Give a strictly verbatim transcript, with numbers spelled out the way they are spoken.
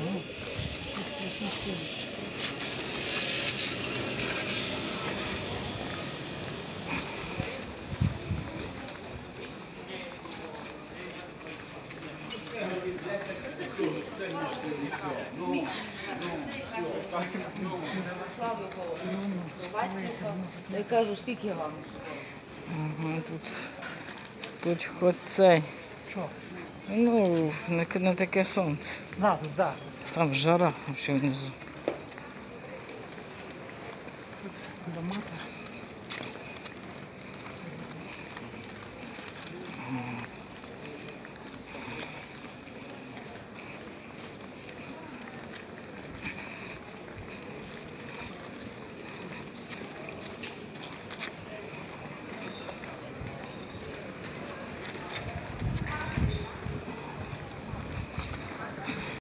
Я кажу, скільки вам? Ага, тут, тут хоч цей. Що? Ну, не, не таке сонце. На, тут, так. Там жара ще внизу. Дома.